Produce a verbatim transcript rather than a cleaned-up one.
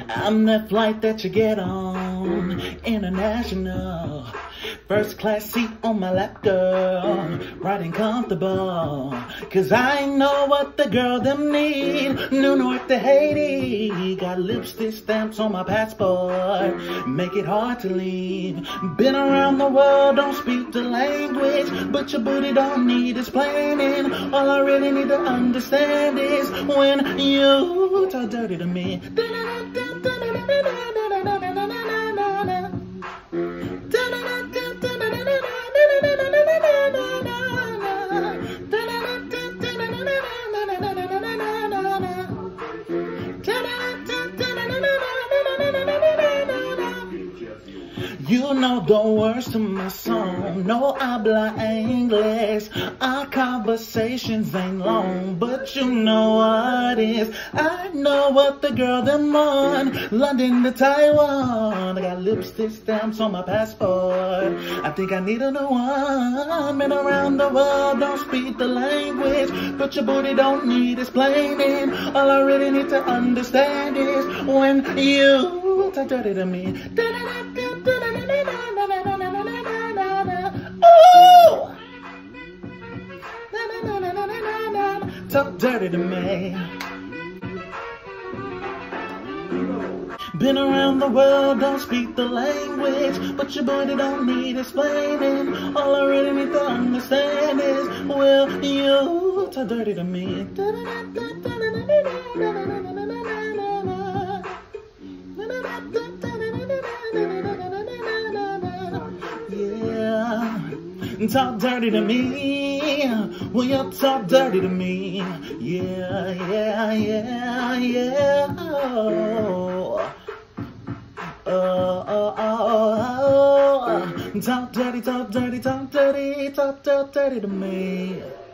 I'm that flight that you get on, international. First class seat on my lap, girl, riding comfortable. Cause I know what the girl them need. New North to Haiti, got lipstick stamps on my passport. Make it hard to leave. Been around the world, don't speak the language, but your booty don't need explaining. All I really need to understand is when you talk dirty to me. You know the words to my song, no habla English. Our conversations ain't long, but you know what is. I know what the girl them on, London to Taiwan. I got lipstick stamps on my passport. I think I need a new one. Been around the world, don't speak the language, but your booty don't need explaining. All I really need to understand is when you talk dirty to me. Ooh! Talk dirty to me. Been around the world, don't speak the language, but your body don't need explaining. All I really need to understand is, will you talk dirty to me? Talk dirty to me. Will you talk dirty to me? Yeah, yeah, yeah, yeah. Oh, oh, oh, oh, oh. Talk dirty, talk dirty, talk dirty, talk, talk dirty to me.